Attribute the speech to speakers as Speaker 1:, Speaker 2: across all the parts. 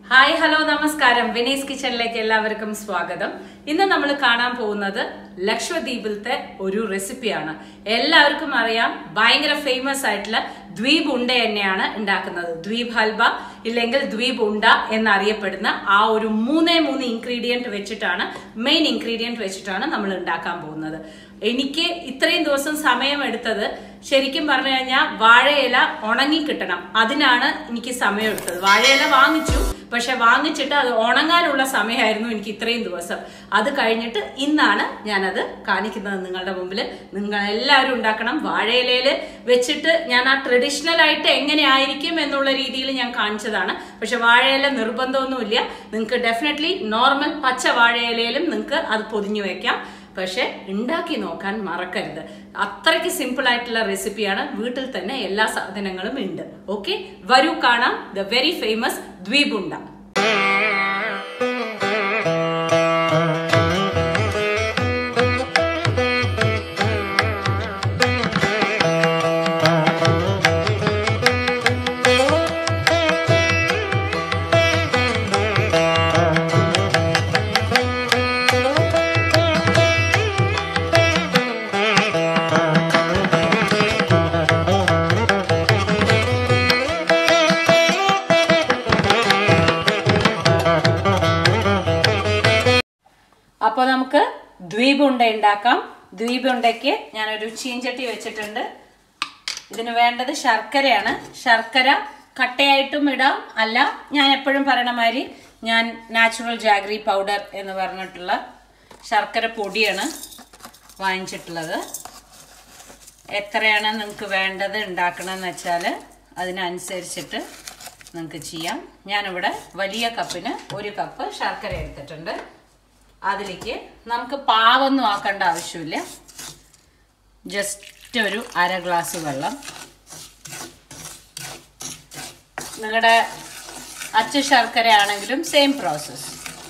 Speaker 1: Hi hello നമസ്കാരം വിനീസ് കിച്ചണിലേക്ക് എല്ലാവർക്കും സ്വാഗതം. ഇന്ന് നമ്മൾ കാണാൻ പോകുന്നത് ലക്ഷദ്വീപിലത്തെ ഒരു റെസിപ്പിയാണ്. എല്ലാവർക്കും അറിയാം, ഭയങ്കര ഫേമസ് ആയിട്ടുള്ള ദ്വീപ് ഉണ്ട തന്നെയാണ് ഉണ്ടാക്കുന്നത്. ദ്വീപ് ഹൽവ ഇല്ലെങ്കിൽ ദ്വീപ് ഉണ്ട എന്നറിയപ്പെടുന്ന ആ ഒരു മൂന്ന് ഇൻഗ്രീഡിയന്റ് വെച്ചിട്ടാണ്, മെയിൻ ഇൻഗ്രീഡിയന്റ് വെച്ചിട്ടാണ് നമ്മൾ ഉണ്ടാക്കാൻ പോകുന്നത്. എനിക്ക് ഇത്രയും ദിവസം സമയമെടുത്തത് ശരിക്കും പറഞ്ഞു കഴിഞ്ഞാൽ വാഴയില ഉണങ്ങി കിട്ടണം, അതിനാണ് എനിക്ക് സമയം എടുത്തത്. വാഴയില വാങ്ങിച്ചു, പക്ഷെ വാങ്ങിച്ചിട്ട് അത് ഉണങ്ങാനുള്ള സമയമായിരുന്നു എനിക്ക് ഇത്രയും ദിവസം. അത് കഴിഞ്ഞിട്ട് ഇന്നാണ് ഞാനത് കാണിക്കുന്നത് നിങ്ങളുടെ മുമ്പിൽ. നിങ്ങൾ എല്ലാവരും ഉണ്ടാക്കണം. വാഴയിലയിൽ വെച്ചിട്ട് ഞാൻ ആ ട്രഡീഷണൽ ആയിട്ട് എങ്ങനെ ആയിരിക്കും എന്നുള്ള രീതിയിൽ ഞാൻ കാണിച്ചതാണ്. പക്ഷെ വാഴയില നിർബന്ധമൊന്നുമില്ല, നിങ്ങൾക്ക് ഡെഫിനറ്റ്ലി നോർമൽ പച്ച വാഴയിലയിലും നിങ്ങൾക്ക് അത് പൊതിഞ്ഞു വെക്കാം. പക്ഷെ ഉണ്ടാക്കി നോക്കാൻ മറക്കരുത്. അത്രയ്ക്ക് സിമ്പിൾ ആയിട്ടുള്ള റെസിപ്പിയാണ്. വീട്ടിൽ തന്നെ എല്ലാ സാധനങ്ങളും ഉണ്ട്. ഓക്കെ, വരൂ കാണാം ദ വെരി ഫേമസ് ദ്വീപ് ഉണ്ട. അപ്പോൾ നമുക്ക് ദ്വീപ് ഉണ്ട ഉണ്ടാക്കാം. ദ്വീപ് ഉണ്ടയ്ക്ക് ഞാനൊരു ചീഞ്ചട്ടി വെച്ചിട്ടുണ്ട്. ഇതിന് വേണ്ടത് ശർക്കരയാണ്. ശർക്കര കട്ടയായിട്ടും ഇടാം, അല്ല ഞാൻ എപ്പോഴും പറയണ മാതിരി ഞാൻ നാച്ചുറൽ ജാഗ്രി പൗഡർ എന്ന് പറഞ്ഞിട്ടുള്ള ശർക്കര പൊടിയാണ് വാങ്ങിച്ചിട്ടുള്ളത്. എത്രയാണ് നിങ്ങൾക്ക് വേണ്ടത് ഉണ്ടാക്കണമെന്ന് വെച്ചാൽ അതിനനുസരിച്ചിട്ട് നിങ്ങൾക്ക് ചെയ്യാം. ഞാനിവിടെ വലിയ കപ്പിന് 1 കപ്പ് ശർക്കര എടുത്തിട്ടുണ്ട്. അതിലേക്ക് നമുക്ക് പാവൊന്നും ആക്കേണ്ട ആവശ്യമില്ല. ജസ്റ്റ് ഒരു 1/2 ഗ്ലാസ് വെള്ളം. നിങ്ങളുടെ അച്ച ശർക്കര ആണെങ്കിലും സെയിം പ്രോസസ്.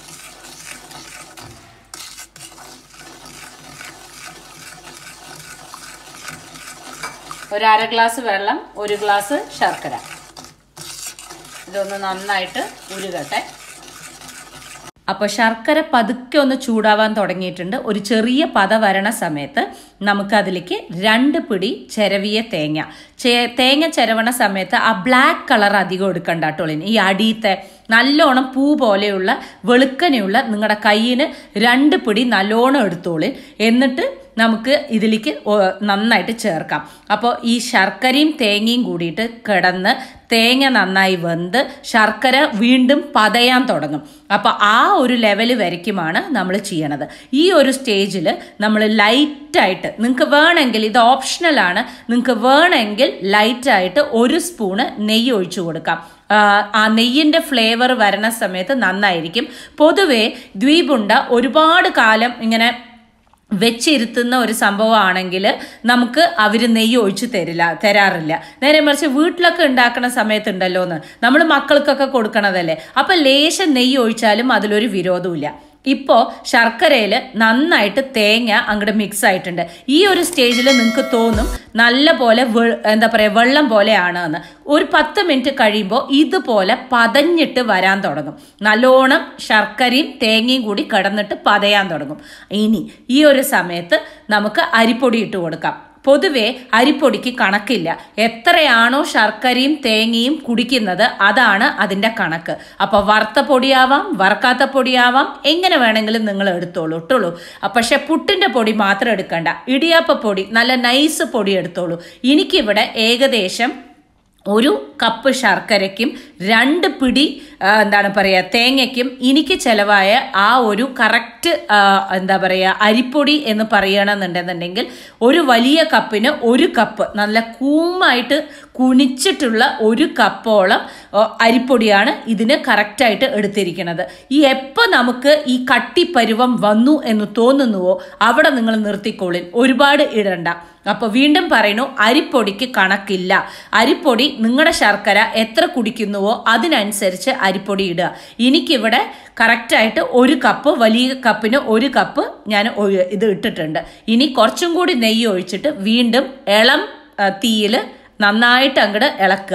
Speaker 1: ഒരു 1/2 ഗ്ലാസ് വെള്ളം, 1 ഗ്ലാസ് ശർക്കര. ഇതൊന്ന് നന്നായിട്ട് ഉരുകട്ടെ. അപ്പോൾ ശർക്കര പതുക്കെ ഒന്ന് ചൂടാവാൻ തുടങ്ങിയിട്ടുണ്ട്. ഒരു ചെറിയ പത വരണ സമയത്ത് നമുക്കതിലേക്ക് 2 പിടി ചിരവിയ തേങ്ങ. തേങ്ങ ചിരവണ സമയത്ത് ആ ബ്ലാക്ക് കളർ അധികം എടുക്കണ്ട കേട്ടോളിന്. ഈ അടിയത്തെ നല്ലോണം പൂ പോലെയുള്ള വെളുക്കനെയുള്ള നിങ്ങളുടെ കയ്യിന് 2 പിടി നല്ലോണം എടുത്തോളി. എന്നിട്ട് നമുക്ക് ഇതിലേക്ക് നന്നായിട്ട് ചേർക്കാം. അപ്പോൾ ഈ ശർക്കരയും തേങ്ങയും കൂടിയിട്ട് കിടന്ന് തേങ്ങ നന്നായി വെന്ത് ശർക്കര വീണ്ടും പതയാൻ തുടങ്ങും. അപ്പോൾ ആ ഒരു ലെവൽ വരയ്ക്കുമാണ് നമ്മൾ ചെയ്യണത്. ഈ ഒരു സ്റ്റേജിൽ നമ്മൾ ലൈറ്റായിട്ട്, നിങ്ങൾക്ക് വേണമെങ്കിൽ ഇത് ഓപ്ഷണലാണ്, നിങ്ങൾക്ക് വേണമെങ്കിൽ ലൈറ്റായിട്ട് 1 സ്പൂണ് നെയ്യ് ഒഴിച്ചു കൊടുക്കാം. ആ നെയ്യിൻ്റെ ഫ്ലേവർ വരണ സമയത്ത് നന്നായിരിക്കും. പൊതുവേ ദ്വീപുണ്ട ഒരുപാട് കാലം ഇങ്ങനെ വെച്ചിരുത്തുന്ന ഒരു സംഭവമാണെങ്കിൽ നമുക്ക് അവർ നെയ്യ് ഒഴിച്ച് തരാറില്ല. നേരെ മറിച്ച് വീട്ടിലൊക്കെ ഉണ്ടാക്കുന്ന സമയത്തുണ്ടല്ലോന്ന് നമ്മൾ മക്കൾക്കൊക്കെ കൊടുക്കണതല്ലേ, അപ്പം ലേശം നെയ്യ് ഒഴിച്ചാലും അതിലൊരു വിരോധമില്ല. ഇപ്പോൾ ശർക്കരയിൽ നന്നായിട്ട് തേങ്ങ അങ്ങോട്ട് മിക്സ് ആയിട്ടുണ്ട്. ഈ ഒരു സ്റ്റേജിൽ നിങ്ങൾക്ക് തോന്നും നല്ല പോലെ എന്താ പറയുക വെള്ളം പോലെയാണ് എന്ന്. ഒരു 10 മിനിറ്റ് കഴിയുമ്പോൾ ഇതുപോലെ പതഞ്ഞിട്ട് വരാൻ തുടങ്ങും. നല്ലോണം ശർക്കരയും തേങ്ങയും കൂടി കിടന്നിട്ട് പതയാൻ തുടങ്ങും. ഇനി ഈ ഒരു സമയത്ത് നമുക്ക് അരിപ്പൊടി ഇട്ട് കൊടുക്കാം. പൊതുവെ അരിപ്പൊടിക്ക് കണക്കില്ല. എത്രയാണോ ശർക്കരയും തേങ്ങയും കുടിക്കുന്നത് അതാണ് അതിൻ്റെ കണക്ക്. അപ്പോൾ വറുത്ത പൊടിയാവാം, വറക്കാത്ത പൊടിയാവാം, എങ്ങനെ വേണമെങ്കിലും നിങ്ങൾ എടുത്തോളൂ ഇട്ടുള്ളൂ. പക്ഷെ പുട്ടിൻ്റെ പൊടി മാത്രം എടുക്കണ്ട. ഇടിയാപ്പ പൊടി, നല്ല നൈസ് പൊടി എടുത്തോളൂ. എനിക്കിവിടെ ഏകദേശം 1 കപ്പ് ശർക്കരയ്ക്കും 2 പിടി എന്താണ് പറയുക തേങ്ങയ്ക്കും എനിക്ക് ചിലവായ ആ ഒരു കറക്റ്റ് എന്താ പറയുക അരിപ്പൊടി എന്ന് പറയണമെന്നുണ്ടെന്നുണ്ടെങ്കിൽ ഒരു വലിയ കപ്പിന് 1 കപ്പ് നല്ല കൂമായിട്ട് കുനിച്ചിട്ടുള്ള 1 കപ്പോളം അരിപ്പൊടിയാണ് ഇതിന് കറക്റ്റായിട്ട് എടുത്തിരിക്കുന്നത്. ഈ എപ്പോൾ നമുക്ക് ഈ കട്ടിപ്പരുവം വന്നു എന്ന് തോന്നുന്നുവോ അവിടെ നിങ്ങൾ നിർത്തിക്കോളിൻ, ഒരുപാട് ഇടണ്ട. അപ്പോൾ വീണ്ടും പറയുന്നു, അരിപ്പൊടിക്ക് കണക്കില്ല. അരിപ്പൊടി നിങ്ങളുടെ ശർക്കര എത്ര കുടിക്കുന്നുവോ അതിനനുസരിച്ച് അരിപ്പൊടി ഇടുക. എനിക്കിവിടെ കറക്റ്റായിട്ട് 1 കപ്പ്, വലിയ കപ്പിന് 1 കപ്പ് ഞാൻ ഇത് ഇട്ടിട്ടുണ്ട്. ഇനി കുറച്ചും കൂടി നെയ്യ് ഒഴിച്ചിട്ട് വീണ്ടും ഇളം തീയിൽ നന്നായിട്ട് അങ്ങോട്ട് ഇളക്കുക.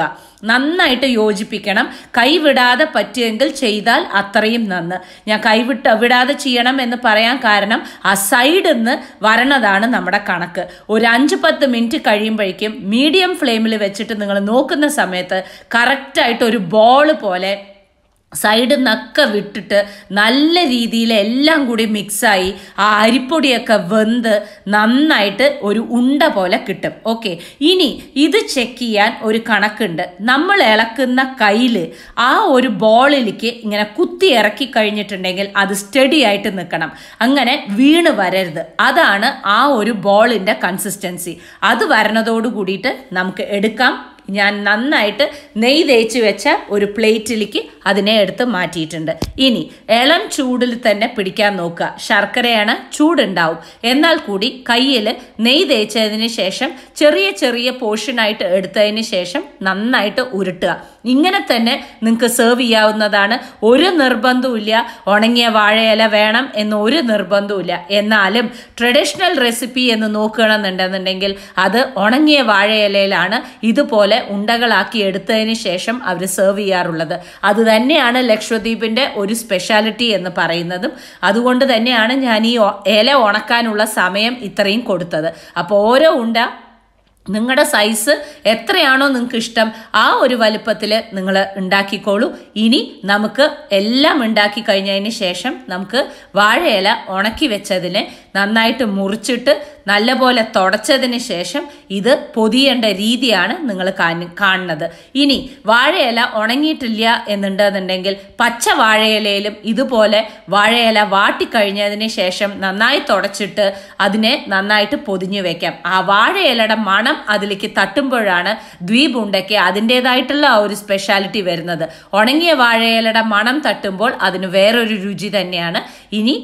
Speaker 1: നന്നായിട്ട് യോജിപ്പിക്കണം. കൈവിടാതെ പറ്റുമെങ്കിൽ ചെയ്താൽ അത്രയും നന്ന്. ഞാൻ വിടാതെ ചെയ്യണം എന്ന് പറയാൻ കാരണം ആ സൈഡിൽ നിന്ന് വരണതാണ് നമ്മുടെ കണക്ക്. ഒരു 5-10 മിനിറ്റ് കഴിയുമ്പോഴേക്കും മീഡിയം ഫ്ലെയിമിൽ വെച്ചിട്ട് നിങ്ങൾ നോക്കുന്ന സമയത്ത് കറക്റ്റായിട്ട് ഒരു ബോൾ പോലെ സൈഡിൽ നിന്നൊക്കെ വിട്ടിട്ട് നല്ല രീതിയിൽ എല്ലാം കൂടി മിക്സായി ആ അരിപ്പൊടിയൊക്കെ വെന്ത് നന്നായിട്ട് ഒരു ഉണ്ട പോലെ കിട്ടും. ഓക്കെ, ഇനി ഇത് ചെക്ക് ചെയ്യാൻ ഒരു കണക്കുണ്ട്. നമ്മൾ ഇളക്കുന്ന കയ്യിൽ ആ ഒരു ബോളിലേക്ക് ഇങ്ങനെ കുത്തി ഇറക്കി കഴിഞ്ഞിട്ടുണ്ടെങ്കിൽ അത് സ്റ്റഡി ആയിട്ട് നിൽക്കണം, അങ്ങനെ വീണ് വരരുത്. അതാണ് ആ ഒരു ബോളിൻ്റെ കൺസിസ്റ്റൻസി. അത് വരണതോട് കൂടിയിട്ട് നമുക്ക് എടുക്കാം. ഞാൻ നന്നായിട്ട് നെയ്യ് തേച്ച് വെച്ച ഒരു പ്ലേറ്റിലേക്ക് അതിനെ എടുത്ത് മാറ്റിയിട്ടുണ്ട്. ഇനി ഇളം ചൂടിൽ തന്നെ പിടിക്കാൻ നോക്കുക. ശർക്കരയാണ്, ചൂടുണ്ടാവും. എന്നാൽ കൂടി കയ്യിൽ നെയ്യ് തേച്ചതിന് ശേഷം ചെറിയ ചെറിയ പോർഷനായിട്ട് എടുത്തതിന് ശേഷം നന്നായിട്ട് ഉരുട്ടുക. ഇങ്ങനെ തന്നെ നിങ്ങൾക്ക് സെർവ് ചെയ്യാവുന്നതാണ്. ഒരു നിർബന്ധവുമില്ല ഉണങ്ങിയ വാഴയില വേണം എന്ന് ഒരു നിർബന്ധവുമില്ല. എന്നാലും ട്രഡീഷണൽ റെസിപ്പി എന്ന് നോക്കുകയാണെന്നുണ്ടെന്നുണ്ടെങ്കിൽ അത് ഉണങ്ങിയ വാഴയിലയിലാണ് ഇതുപോലെ ഉണ്ടകളാക്കി എടുത്തതിന് ശേഷം അവർ സെർവ് ചെയ്യാറുള്ളത്. അത് തന്നെയാണ് ലക്ഷദ്വീപിൻ്റെ ഒരു സ്പെഷ്യാലിറ്റി എന്ന് പറയുന്നതും. അതുകൊണ്ട് തന്നെയാണ് ഞാൻ ഈ ഇല ഉണക്കാനുള്ള സമയം ഇത്രയും കൊടുത്തത്. അപ്പോൾ ഓരോ ഉണ്ട നിങ്ങളുടെ സൈസ് എത്രയാണോ നിങ്ങൾക്ക് ഇഷ്ടം ആ ഒരു വലുപ്പത്തിൽ നിങ്ങൾ ഉണ്ടാക്കിക്കോളൂ. ഇനി നമുക്ക് എല്ലാം ഉണ്ടാക്കി കഴിഞ്ഞതിന് ശേഷം നമുക്ക് വാഴയില ഉണക്കി വെച്ചതിനെ നന്നായിട്ട് മുറിച്ചിട്ട് നല്ലപോലെ തുടച്ചതിന് ശേഷം ഇത് പൊതിയേണ്ട രീതിയാണ് നിങ്ങൾ കാണുന്നത്. ഇനി വാഴയില ഉണങ്ങിയിട്ടില്ല എന്നുണ്ടെന്നുണ്ടെങ്കിൽ പച്ച വാഴയിലയിലും ഇതുപോലെ വാഴയില വാട്ടിക്കഴിഞ്ഞതിന് ശേഷം നന്നായി തുടച്ചിട്ട് അതിനെ നന്നായിട്ട് പൊതിഞ്ഞു വെക്കാം. ആ വാഴയിലയുടെ മണം അതിലേക്ക് തട്ടുമ്പോഴാണ് ദ്വീപ് ഉണ്ടയ്ക്ക് അതിൻ്റെതായിട്ടുള്ള ആ ഒരു സ്പെഷ്യാലിറ്റി വരുന്നത്. ഉണങ്ങിയ വാഴയിലയുടെ മണം തട്ടുമ്പോൾ അതിന് വേറൊരു രുചി തന്നെയാണ്. ഇനി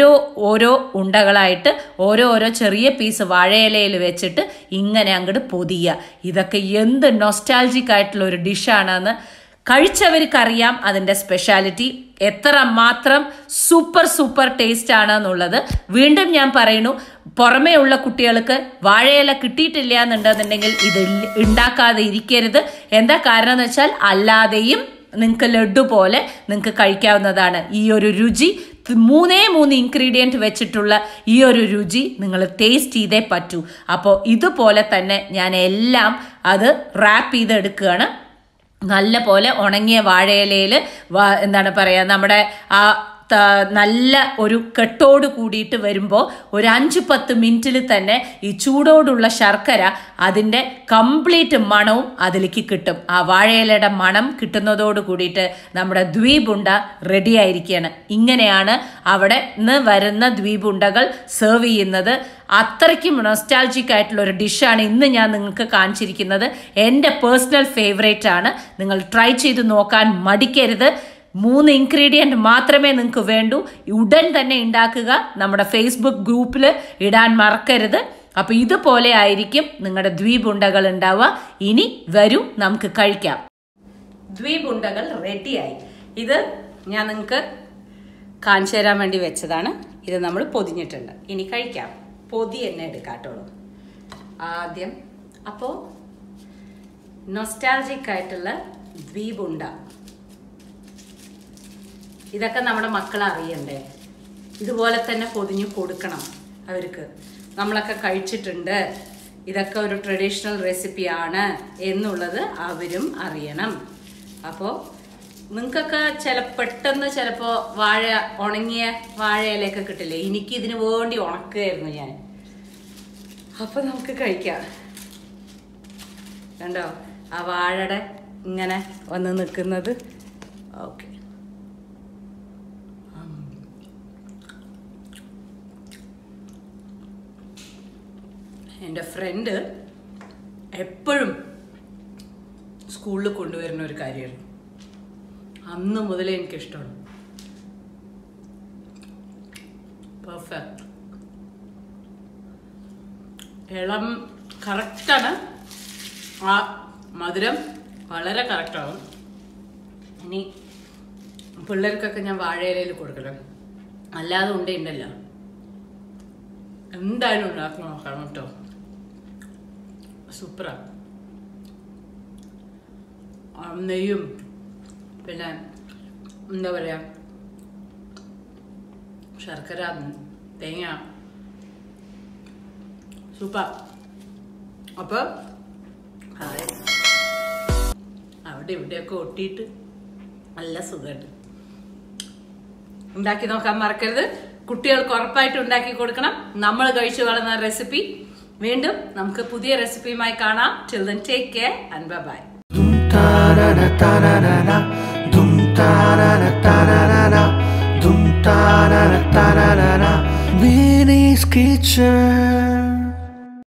Speaker 1: ഓരോ ഉണ്ടകളായിട്ട് ഓരോ ചെറിയ പീസ് വാഴയിലയിൽ വെച്ചിട്ട് ഇങ്ങനെ അങ്ങോട്ട് പൊതിയുക. ഇതൊക്കെ എന്ത് നൊസ്റ്റാൾജിക് ആയിട്ടുള്ള ഒരു ഡിഷാണെന്ന് കഴിച്ചവർക്കറിയാം അതിൻ്റെ സ്പെഷ്യാലിറ്റി എത്ര മാത്രം സൂപ്പർ ടേസ്റ്റ് ആണ് എന്നുള്ളത്. വീണ്ടും ഞാൻ പറയുന്നു, പുറമേ ഉള്ള കുട്ടികൾക്ക് വാഴയില കിട്ടിയിട്ടില്ല എന്നുണ്ടെന്നുണ്ടെങ്കിൽ ഇത് ഉണ്ടാക്കാതെ ഇരിക്കരുത്. എന്താ കാരണം എന്ന് വെച്ചാൽ അല്ലാതെയും നിങ്ങൾക്ക് ലഡു പോലെ നിങ്ങൾക്ക് കഴിക്കാവുന്നതാണ്. ഈ ഒരു രുചി 3 ഇൻഗ്രീഡിയൻറ്റ് വെച്ചിട്ടുള്ള ഈ ഒരു രുചി നിങ്ങൾ ടേസ്റ്റ് ചെയ്തേ പറ്റൂ. അപ്പോൾ ഇതുപോലെ തന്നെ ഞാൻ എല്ലാം അത് റാപ്പ് ചെയ്തെടുക്കുകയാണ്. നല്ല പോലെ ഉണങ്ങിയ വാഴയിലയിൽ എന്താണ് പറയുക, നമ്മുടെ ആ നല്ല ഒരു കെട്ടോട് കൂടിയിട്ട് വരുമ്പോൾ ഒരു 5-10 മിനിറ്റിൽ തന്നെ ഈ ചൂടോടുള്ള ശർക്കര അതിൻ്റെ കംപ്ലീറ്റ് മണവും അതിലേക്ക് കിട്ടും. ആ വാഴയിലയുടെ മണം കിട്ടുന്നതോട് കൂടിയിട്ട് നമ്മുടെ ദ്വീപുണ്ട റെഡി ആയിരിക്കുകയാണ്. ഇങ്ങനെയാണ് അവിടെ നിന്ന് വരുന്ന ദ്വീപുണ്ടകൾ സെർവ് ചെയ്യുന്നത്. അത്രയ്ക്കും നൊസ്റ്റാൾജിക് ആയിട്ടുള്ള ഒരു ഡിഷാണ് ഇന്ന് ഞാൻ നിങ്ങൾക്ക് കാണിച്ചിരിക്കുന്നത്. എൻ്റെ പേഴ്സണൽ ഫേവറേറ്റ് ആണ്. നിങ്ങൾ ട്രൈ ചെയ്ത് നോക്കാൻ മടിക്കരുത്. 3 ഇൻഗ്രീഡിയൻറ്റ് മാത്രമേ നിങ്ങൾക്ക് വേണ്ടൂ. ഉടൻ തന്നെ ഉണ്ടാക്കുക. നമ്മുടെ ഫേസ്ബുക്ക് ഗ്രൂപ്പിൽ ഇടാൻ മറക്കരുത്. അപ്പോൾ ഇതുപോലെ ആയിരിക്കും നിങ്ങളുടെ ദ്വീപുണ്ടകൾ ഉണ്ടാവുക. ഇനി വരൂ നമുക്ക് കഴിക്കാം. ദ്വീപുണ്ടകൾ റെഡിയായി. ഇത് ഞാൻ നിങ്ങൾക്ക് കാണിച്ചു തരാൻ വേണ്ടി വെച്ചതാണ്. ഇത് നമ്മൾ പൊതിഞ്ഞിട്ടുണ്ട്. ഇനി കഴിക്കാം. പൊതി തന്നെ എടുക്കാട്ടുള്ളൂ ആദ്യം. അപ്പോൾ നൊസ്റ്റാൾജിക് ആയിട്ടുള്ള ദ്വീപുണ്ട ഇതൊക്കെ നമ്മുടെ മക്കളെ അറിയണ്ടേ. ഇതുപോലെ തന്നെ പൊതിഞ്ഞു കൊടുക്കണം അവർക്ക്. നമ്മളൊക്കെ കഴിച്ചിട്ടുണ്ട്, ഇതൊക്കെ ഒരു ട്രഡീഷണൽ റെസിപ്പിയാണ് എന്നുള്ളത് അവരും അറിയണം. അപ്പോൾ നിങ്ങൾക്കൊക്കെ പെട്ടെന്ന് ചിലപ്പോൾ ഉണങ്ങിയ വാഴയിലൊക്കെ കിട്ടില്ലേ. എനിക്ക് ഇതിന് വേണ്ടി ഉണക്കുകയായിരുന്നു ഞാൻ. അപ്പോൾ നമുക്ക് കഴിക്കാം. കണ്ടോ ആ വാഴയുടെ ഇങ്ങനെ വന്ന് നിൽക്കുന്നത്. ഓക്കെ, എൻ്റെ ഫ്രണ്ട് എപ്പോഴും സ്കൂളിൽ കൊണ്ടുവരുന്ന ഒരു കാര്യമാണ്. അന്ന് മുതലേ എനിക്കിഷ്ടമാണ്. പെർഫെക്റ്റ്, ഇളം കറക്റ്റാണ്. ആ മധുരം വളരെ കറക്റ്റാണ്. ഇനി പിള്ളേർക്കൊക്കെ ഞാൻ വാഴയിലയിൽ കൊടുക്കണം. അല്ലാതെ ഉണ്ടല്ലോ എന്തായാലും ഉണ്ടാക്കി നോക്കണം കേട്ടോ. സൂപ്പറാണ്. നെയ്യും പിന്നെ എന്താ പറയുക ശർക്കര തേങ്ങ സൂപ്പർ. അപ്പോൾ അവിടെ ഇവിടെയൊക്കെ ഒട്ടിയിട്ട് നല്ല സുഖമുണ്ട്. ഉണ്ടാക്കി നോക്കാൻ മറക്കരുത്. കുട്ടികൾക്ക് ഉറപ്പായിട്ട് ഉണ്ടാക്കി കൊടുക്കണം. നമ്മൾ കഴിച്ചു വളർന്ന റെസിപ്പി. വീണ്ടും നമുക്ക് പുതിയ റെസിപ്പിയുമായി കാണാം. Till then, take care and bye-bye.
Speaker 2: Winnie's Kitchen.